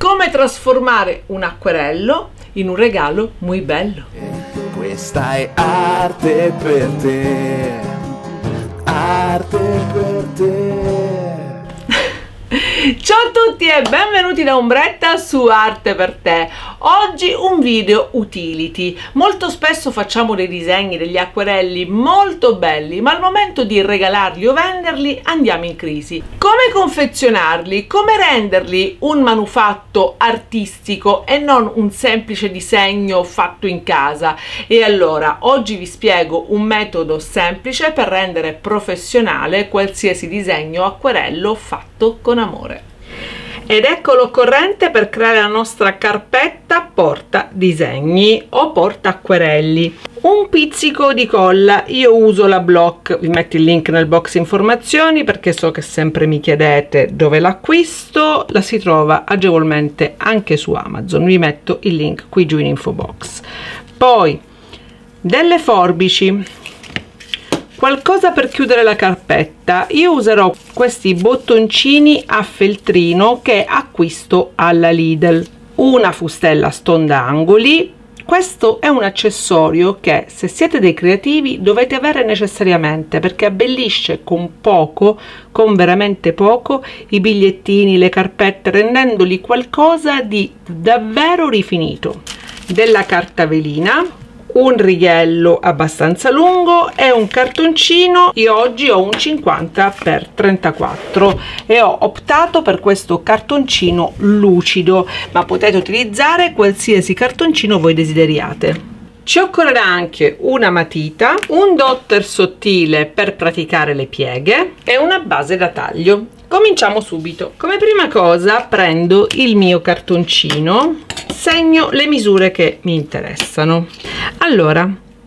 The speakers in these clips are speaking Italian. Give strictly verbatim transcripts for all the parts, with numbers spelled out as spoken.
come trasformare un acquerello in un regalo muy bello. Questa è arte per te, arte per te. Ciao a tutti e benvenuti da Ombretta su Arte per te. Oggi un video utility. Molto spesso facciamo dei disegni, degli acquerelli molto belli, ma al momento di regalarli o venderli andiamo in crisi. Come confezionarli? Come renderli un manufatto artistico e non un semplice disegno fatto in casa? E allora oggi vi spiego un metodo semplice per rendere professionale qualsiasi disegno o acquerello fatto con amore. Ed ecco l'occorrente per creare la nostra carpetta porta disegni o porta acquerelli. Un pizzico di colla, io uso la Block, vi metto il link nel box informazioni perché so che sempre mi chiedete dove l'acquisto, la si trova agevolmente anche su Amazon, vi metto il link qui giù in info box. Poi delle forbici, qualcosa per chiudere la carpetta. Io userò questi bottoncini a feltrino che acquisto alla Lidl, una fustella stondangoli. Questo è un accessorio che, se siete dei creativi, dovete avere necessariamente, perché abbellisce con poco, con veramente poco, i bigliettini, le carpette, rendendoli qualcosa di davvero rifinito. Della carta velina, un righello abbastanza lungo e un cartoncino. Io oggi ho un cinquanta per trentaquattro e ho optato per questo cartoncino lucido, ma potete utilizzare qualsiasi cartoncino voi desideriate. Ci occorrerà anche una matita, un dotter sottile per praticare le pieghe e una base da taglio. Cominciamo subito. Come prima cosa prendo il mio cartoncino, segno le misure che mi interessano. Allora,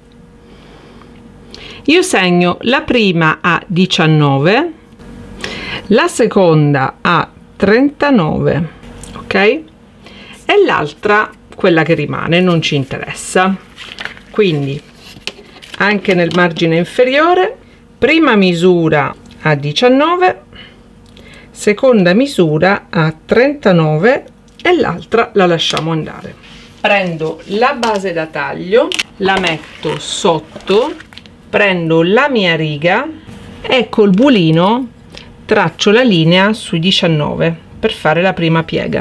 io segno la prima a diciannove, la seconda a trentanove, ok? E l'altra, quella che rimane, non ci interessa. Quindi anche nel margine inferiore, prima misura a diciannove, seconda misura a trentanove e l'altra la lasciamo andare. Prendo la base da taglio, la metto sotto, prendo la mia riga e col bulino traccio la linea sui diciannove per fare la prima piega.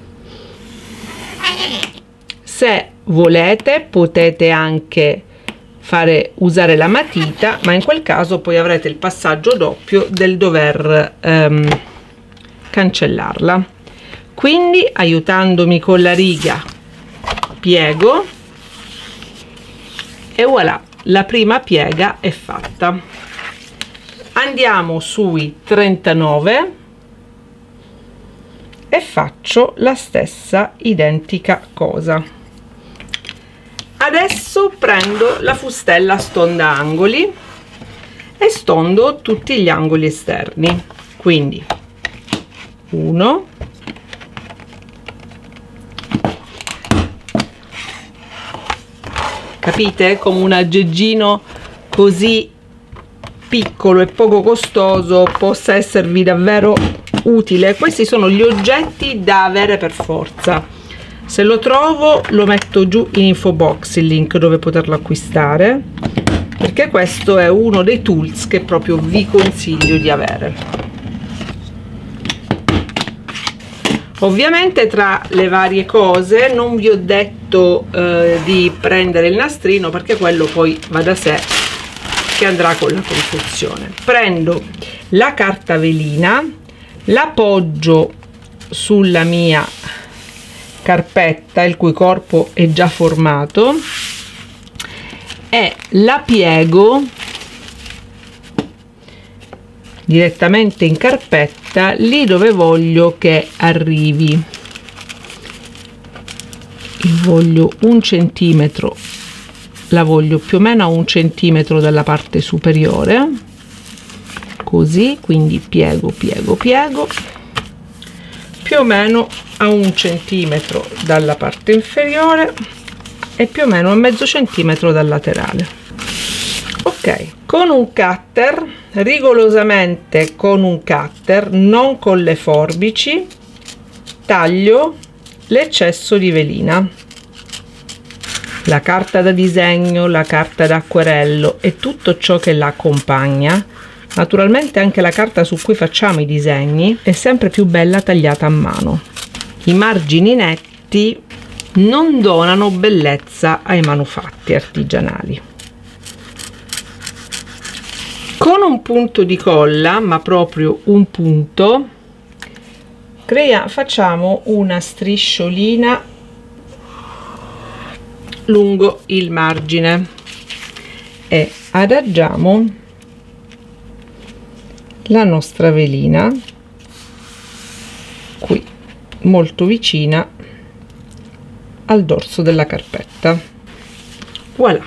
Se volete potete anche fare usare la matita, ma in quel caso poi avrete il passaggio doppio del dover ehm, cancellarla. Quindi, aiutandomi con la riga, piego e voilà, la prima piega è fatta. Andiamo sui trentanove e faccio la stessa identica cosa. Adesso prendo la fustella stondangoli e stondo tutti gli angoli esterni, quindi uno, capite come un aggeggino così piccolo e poco costoso possa esservi davvero utile. Questi sono gli oggetti da avere per forza. Se lo trovo lo metto giù in info box il link dove poterlo acquistare, perché questo è uno dei tools che proprio vi consiglio di avere. Ovviamente tra le varie cose non vi ho detto eh, di prendere il nastrino, perché quello poi va da sé che andrà con la confezione. Prendo la carta velina, l'appoggio sulla mia carpetta il cui corpo è già formato e la piego direttamente in carpetta lì dove voglio che arrivi. Io voglio un centimetro, la voglio più o meno a un centimetro dalla parte superiore, così, quindi piego piego piego più o meno a un centimetro dalla parte inferiore e più o meno a mezzo centimetro dal laterale. Ok, con un cutter, rigorosamente con un cutter, non con le forbici, taglio l'eccesso di velina, la carta da disegno, la carta d'acquerello e tutto ciò che la accompagna. Naturalmente anche la carta su cui facciamo i disegni è sempre più bella tagliata a mano. I margini netti non donano bellezza ai manufatti artigianali. Con un punto di colla, ma proprio un punto, crea, facciamo una strisciolina lungo il margine e adagiamo la nostra velina qui, molto vicina al dorso della carpetta. Voilà.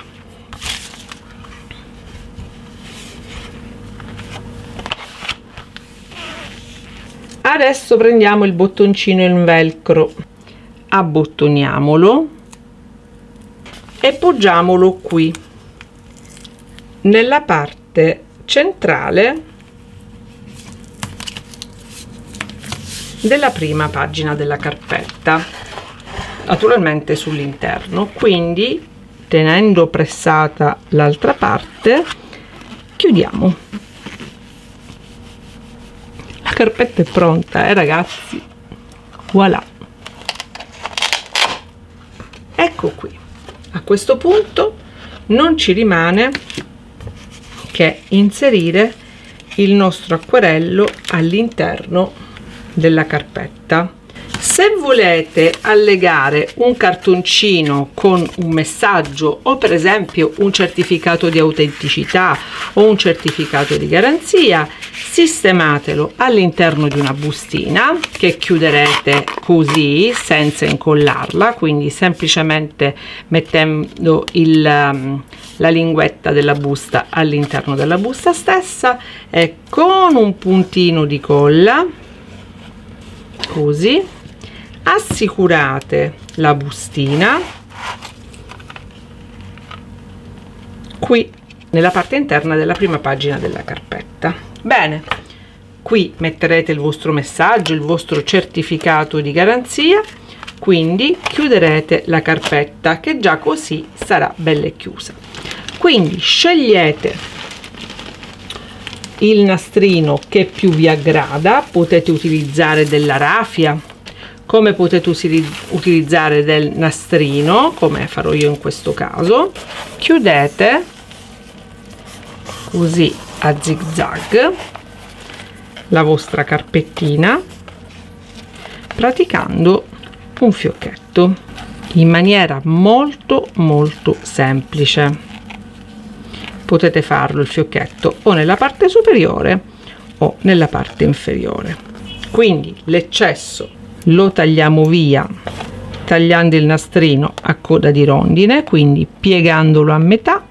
Adesso prendiamo il bottoncino in velcro, abbottoniamolo e poggiamolo qui nella parte centrale della prima pagina della carpetta, naturalmente sull'interno. Quindi, tenendo pressata l'altra parte, chiudiamo. La carpetta è pronta, eh ragazzi, voilà. Ecco qui. A questo punto non ci rimane che inserire il nostro acquerello all'interno della carpetta. Se volete allegare un cartoncino con un messaggio o per esempio un certificato di autenticità o un certificato di garanzia, sistematelo all'interno di una bustina che chiuderete così senza incollarla, quindi semplicemente mettendo il, la linguetta della busta all'interno della busta stessa e con un puntino di colla così assicurate la bustina qui nella parte interna della prima pagina della carpetta. Bene, qui metterete il vostro messaggio, il vostro certificato di garanzia, quindi chiuderete la carpetta che già così sarà bella e chiusa. Quindi scegliete il nastrino che più vi aggrada, potete utilizzare della raffia, come potete utilizzare del nastrino, come farò io in questo caso. Chiudete così a zig zag la vostra carpettina praticando un fiocchetto in maniera molto molto semplice. Potete farlo il fiocchetto o nella parte superiore o nella parte inferiore. Quindi l'eccesso lo tagliamo via tagliando il nastrino a coda di rondine, quindi piegandolo a metà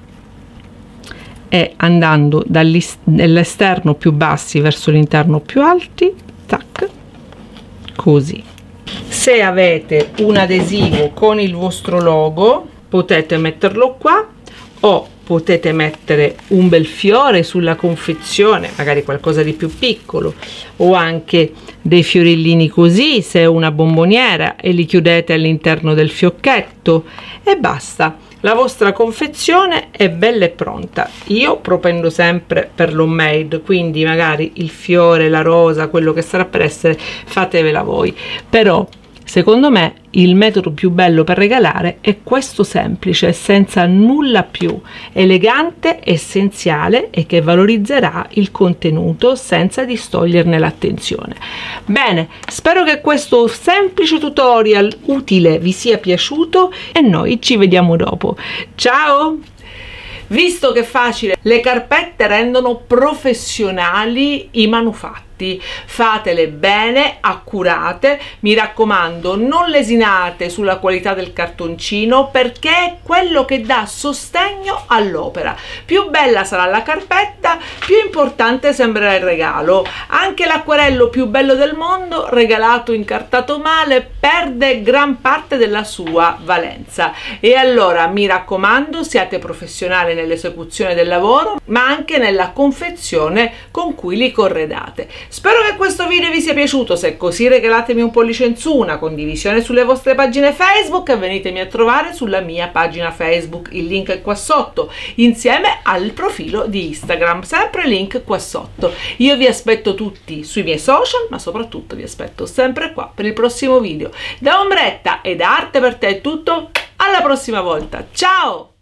e andando dall'esterno più bassi verso l'interno più alti, tac, così. Se avete un adesivo con il vostro logo potete metterlo qua o potete mettere un bel fiore sulla confezione, magari qualcosa di più piccolo, o anche dei fiorellini così se è una bomboniera e li chiudete all'interno del fiocchetto e basta. La vostra confezione è bella e pronta. Io propendo sempre per l'homemade, quindi magari il fiore, la rosa, quello che sarà per essere, fatevela voi. Però secondo me il metodo più bello per regalare è questo semplice, senza nulla più, elegante, essenziale e che valorizzerà il contenuto senza distoglierne l'attenzione. Bene, spero che questo semplice tutorial utile vi sia piaciuto e noi ci vediamo dopo. Ciao! Visto che è facile, le carpette rendono professionali i manufatti. Fatele bene, accurate, mi raccomando, non lesinate sulla qualità del cartoncino perché è quello che dà sostegno all'opera. Più bella sarà la carpetta, più importante sembrerà il regalo. Anche l'acquerello più bello del mondo, regalato incartato male, perde gran parte della sua valenza. E allora mi raccomando, siate professionali nell'esecuzione del lavoro, ma anche nella confezione con cui li corredate. Spero che questo video vi sia piaciuto, se è così regalatemi un pollice in su, una condivisione sulle vostre pagine Facebook e venitemi a trovare sulla mia pagina Facebook, il link è qua sotto, insieme al profilo di Instagram, sempre link qua sotto. Io vi aspetto tutti sui miei social, ma soprattutto vi aspetto sempre qua per il prossimo video. Da Ombretta e da Arte per te è tutto, alla prossima volta, ciao!